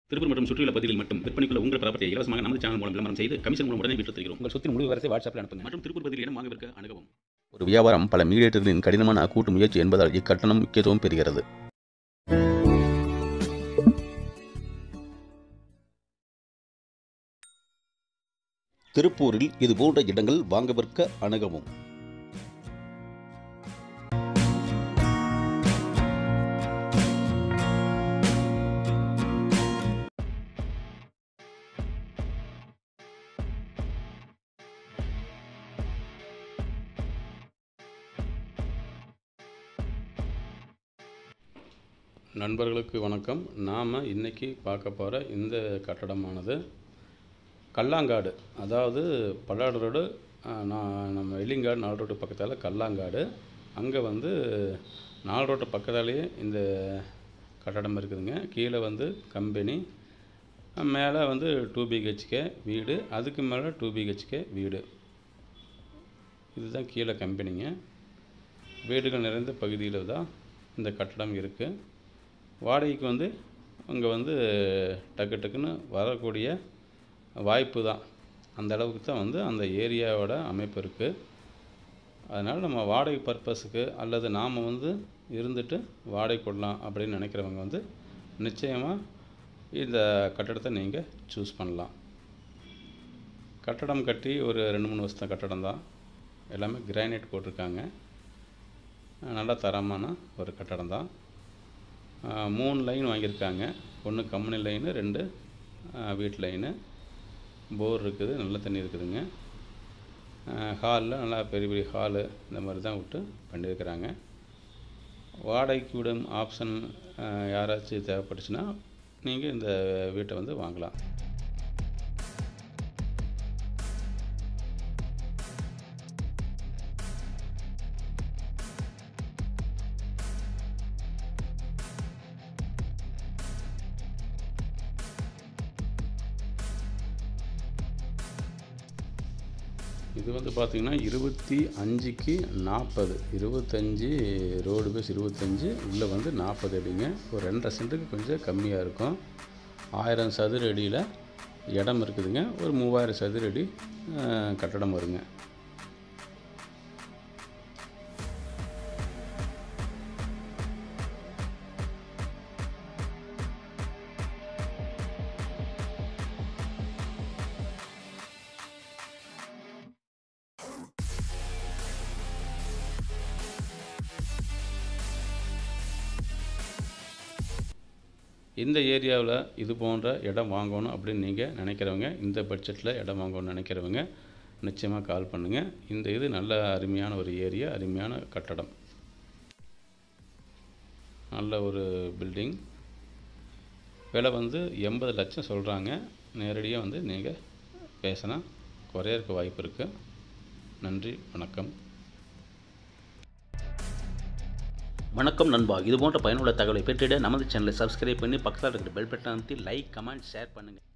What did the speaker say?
திருப்பூர் மற்றும் சுற்றியுள்ள பகுதிகளில் மட்டும் விற்பனைக்குள்ள உங்கள் ப்ராப்பர்ட்டியை இலவசமாக நமது சேனல் மூலம் விளம்பரம் செய்து கமிஷன் மூலம் உடனே விற்று தருகிறோம். உங்கள் சொத்தின் முழு விவரத்தை வாட்ஸ்அப்பில் அனுப்புங்கள் மற்றும் திருப்பூர் பகுதியில் இடம் வாங்க விற்க அணுகவும். ஒரு வியாபாரம் பல மீடியேட்டர்களின் கடினமான கூட்டு முயற்சி என்பதால் இக்கட்டணம் முக்கியத்துவம் பெறுகிறது. திருப்பூரில் இதுபோன்ற இடங்கள் வாங்க விற்க அணுகவும். நண்பர்களுக்கு வணக்கம். நாம் இன்றைக்கி பார்க்க போகிற இந்த கட்டடமானது கல்லாங்காடு, அதாவது பல்லாடு ரோடு, நம்ம வெள்ளிங்காடு 4 ரோட்டு பக்கத்தால் கல்லாங்காடு. அங்கே 4 ரோட்டு பக்கத்தாலேயே இந்த கட்டடம் இருக்குதுங்க. கீழே கம்பெனி, மேலே 2 BHK வீடு, அதுக்கு மேலே 2 BHK வீடு. இதுதான் கீழே கம்பெனிங்க. வீடுகள் நிறைந்த பகுதியில் தான் இந்த கட்டடம் இருக்குது. வாடகைக்கு அங்கே டக்கு டக்குன்னு வரக்கூடிய வாய்ப்பு தான். அந்த அளவுக்கு தான் அந்த ஏரியாவோட அமைப்பு இருக்குது. அதனால் நம்ம வாடகை பர்பஸுக்கு அல்லது நாம் இருந்துட்டு வாடகை கொள்ளலாம் அப்படின்னு நினைக்கிறவங்க நிச்சயமாக இந்த கட்டடத்தை நீங்கள் சூஸ் பண்ணலாம். கட்டடம் கட்டி ஒரு 2-3 வருஷம் கட்டடம் தான். எல்லாமே கிரானைட் போட்டிருக்காங்க. நல்லா தரமான ஒரு கட்டடம் தான். 3 லைன் வாங்கியிருக்காங்க. 1 கம்பெனி லைனு, 2 வீட்டு லைனு. போர் இருக்குது, நல்ல தண்ணி இருக்குதுங்க. ஹாலில் நல்லா பெரிய பெரிய ஹாலு இந்த மாதிரி தான் விட்டு பண்ணியிருக்கிறாங்க. வாடகைக்கு விடும் ஆப்ஷன் யாராச்சும் தேவைப்பட்டுச்சுன்னா நீங்கள் இந்த வீட்டை வாங்கலாம். இது பார்த்திங்கன்னா 25க்கு 40, 25 ரோடு பேஸ் 25, உள்ளே 40 அடிங்க. ஒரு 2.5 சென்ட்டுக்கு கொஞ்சம் கம்மியாக இருக்கும். 1000 சதுர அடியில் இடம் இருக்குதுங்க. ஒரு 3000 சதுர அடி கட்டடம் வருங்க. இந்த ஏரியாவில் இது போன்ற இடம் வாங்கணும் அப்படின்னு நீங்கள் நினைக்கிறவங்க, இந்த பட்ஜெட்டில் இடம் வாங்கணும்னு நினைக்கிறவங்க நிச்சயமாக கால் பண்ணுங்கள். இது நல்ல அருமையான ஒரு ஏரியா, அருமையான கட்டடம், நல்ல ஒரு பில்டிங். விலை 80 லட்சம் சொல்கிறாங்க. நேரடியாக நீங்கள் பேசினா குறையறதுக்கு வாய்ப்பு இருக்குது. நன்றி, வணக்கம். வணக்கம் நண்பா. இது போன்ற பயனுள்ள தகவலை பெற்றிட நமது சேனலை சப்ஸ்கிரைப் பண்ணி பக்கத்தில் இருக்கிற பெல் பட்டன் அழுத்தி லைக், கமெண்ட், ஷேர் பண்ணுங்கள்.